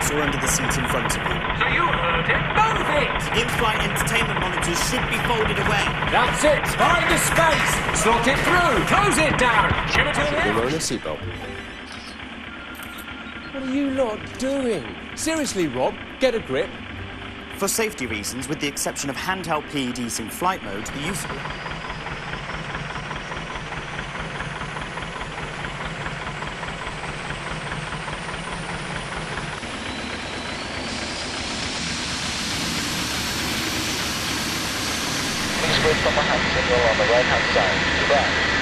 seats or under the seat in front of you. So you heard it. Move it! In-flight entertainment monitors should be folded away. That's it. Find the space. Slot it through. Close it down. Shim it all in. We're wearing a seatbelt. What are you lot doing? Seriously, Rob, get a grip. For safety reasons, with the exception of handheld PEDs in flight mode, the use of... Please wait for my hand signal on the right-hand side. Goodbye.